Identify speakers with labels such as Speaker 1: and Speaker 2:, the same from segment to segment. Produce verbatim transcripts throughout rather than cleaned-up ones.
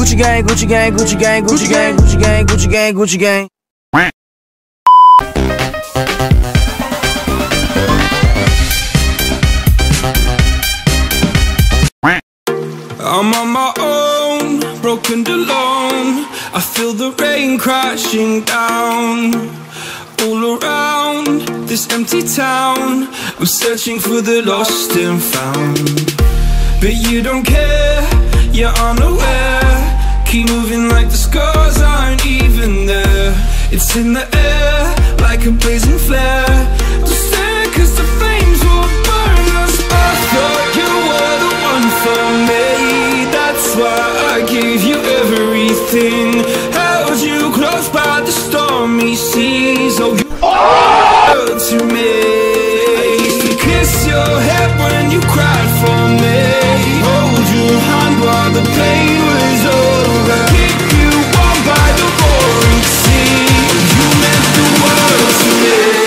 Speaker 1: Gucci gang, Gucci gang, Gucci gang, Gucci gang, Gucci gang, Gucci gang, Gucci gang.
Speaker 2: I'm on my own, broken alone. I feel the rain crashing down all around this empty town. I'm searching for the lost and found, but you don't care, you're unaware. Keep moving like the scars aren't even there. It's in the air like a blazing flare. Don't stare cause the flames will burn us. I thought you were the one for me, that's why I gave you everything. Held you close by the stormy seas. Oh, you were to me. I used to kiss your head when you cried for me. Hold your hand while the pain was over. Keep you warm by the roaring sea. You meant the world to me.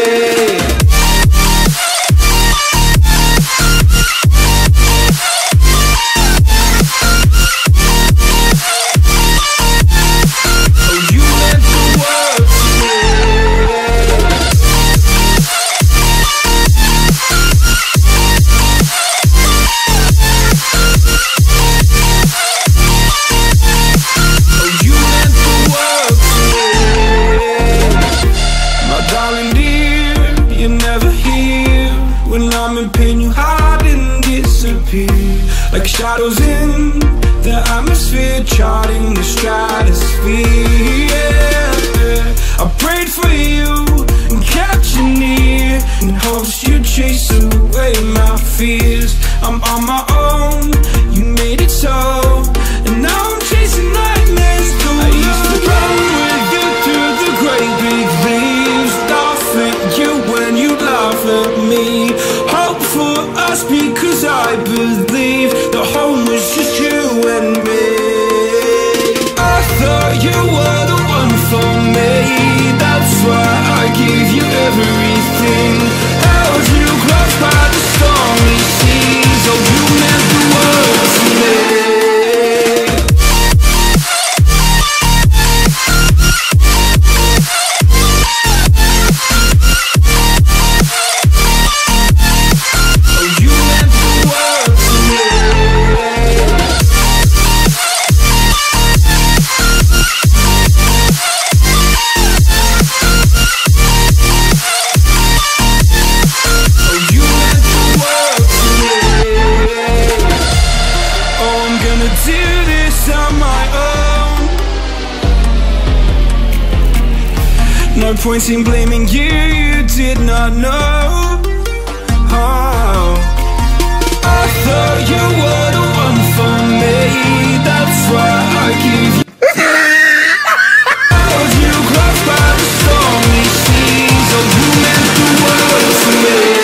Speaker 2: Like shadows in the atmosphere, charting the stratosphere. Yeah. I prayed for you and kept you near, in hopes you'd chase away my fears. I'm on my own, you made it so, and now I'm chasing nightmares. I used to run with you through the great big leaves, laugh at you when you laugh at me. Hope for us because I believe the home was just you and me. I thought you were the one for me, that's why I gave you everything. Held you close by the stormy seas. Oh, you meant the world to me. No point in blaming you, you did not know. Oh, I thought you were the one for me, that's why I gave you. Held you close by the stormy seas. Oh, you meant the world to me.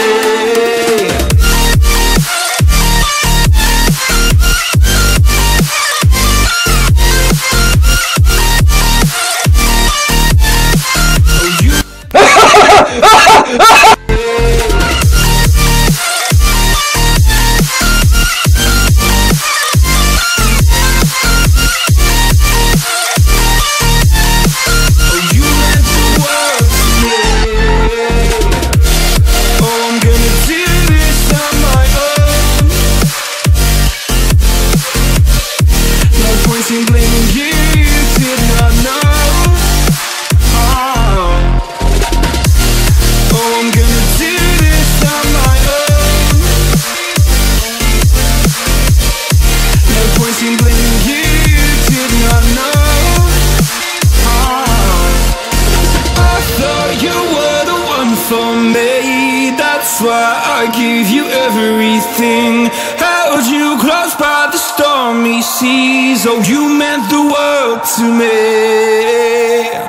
Speaker 2: I gave you everything, held you close by the stormy seas. Oh, you meant the world to me.